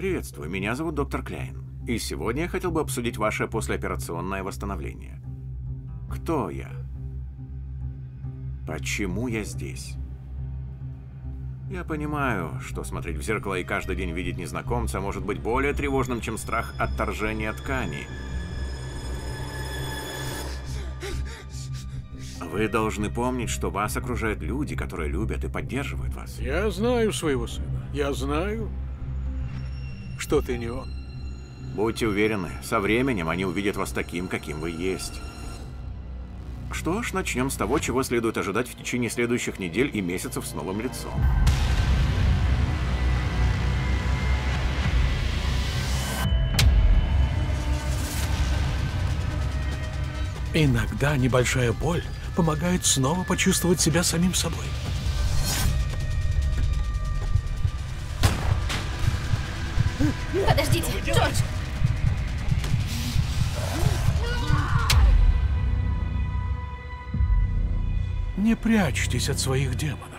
Приветствую, меня зовут доктор Кляйн. И сегодня я хотел бы обсудить ваше послеоперационное восстановление. Кто я? Почему я здесь? Я понимаю, что смотреть в зеркало и каждый день видеть незнакомца может быть более тревожным, чем страх отторжения ткани. Вы должны помнить, что вас окружают люди, которые любят и поддерживают вас. Я знаю своего сына. Я знаю, что ты не он. Будьте уверены, со временем они увидят вас таким, каким вы есть. Что ж, начнем с того, чего следует ожидать в течение следующих недель и месяцев с новым лицом. Иногда небольшая боль помогает снова почувствовать себя самим собой. Подождите, Джордж! Не прячьтесь от своих демонов.